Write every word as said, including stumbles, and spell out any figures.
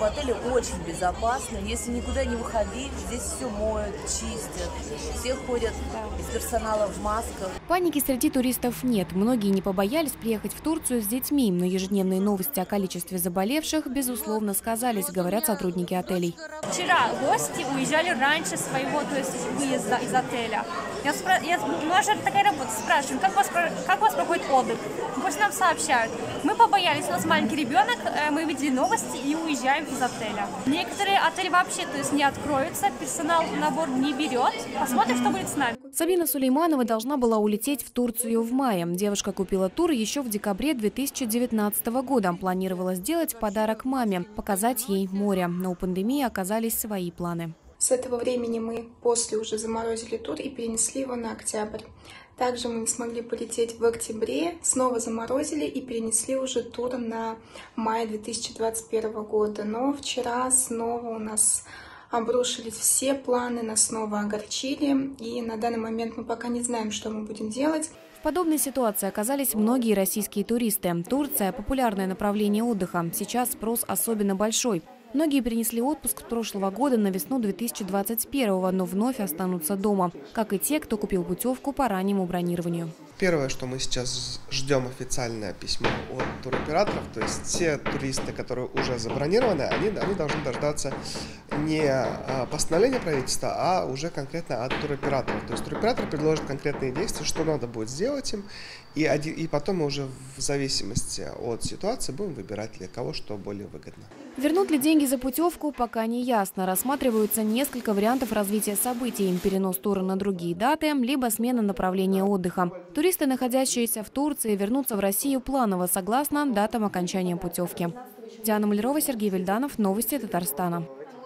в отеле очень безопасно. Если никуда не выходить, здесь все моют, чистят. Все ходят из персонала в масках. Паники среди туристов нет. Многие не побоялись приехать в Турцию с детьми, но ежедневные новости о количестве заболевших, безусловно, сказались, говорят сотрудники отелей. Вчера гости уезжали раньше своего, то есть выезда из отеля. Я спра... я... У нас же такая работа, спрашиваем, как у вас, как у вас проходит отдых? Пусть нам сообщают. Мы побоялись, у нас маленький ребенок, мы видели новости и уезжаем из отеля. Некоторые отели вообще, то есть, не откроются, персонал набор не берет. Посмотрим, что будет с нами. Сабина Сулейманова должна была улететь в Турцию в мае. Девушка купила тур еще в декабре две тысячи девятнадцатого года. Планировала сделать подарок маме, показать ей море. Но у пандемии оказались свои планы. С этого времени мы после уже заморозили тур и перенесли его на октябрь. Также мы не смогли полететь в октябре, снова заморозили и перенесли уже тур на май две тысячи двадцать первого года. Но вчера снова у нас обрушились все планы, нас снова огорчили. И на данный момент мы пока не знаем, что мы будем делать. В подобной ситуации оказались многие российские туристы. Турция – популярное направление отдыха. Сейчас спрос особенно большой. Многие перенесли отпуск с прошлого года на весну две тысячи двадцать первого, но вновь останутся дома, как и те, кто купил путевку по раннему бронированию. Первое, что мы сейчас ждем официальное письмо от туроператоров, то есть все туристы, которые уже забронированы, они, они должны дождаться не постановления правительства, а уже конкретно от туроператоров. То есть туроператор предложит конкретные действия, что надо будет сделать им, и, один, и потом мы уже в зависимости от ситуации будем выбирать для кого что более выгодно. Вернут ли деньги за путевку, пока не ясно. Рассматриваются несколько вариантов развития событий. Перенос тура на другие даты, либо смена направления отдыха. Туристы, находящиеся в Турции, вернутся в Россию планово, согласно датам окончания путевки. Диана Малярова, Сергей Вильданов. Новости Татарстана.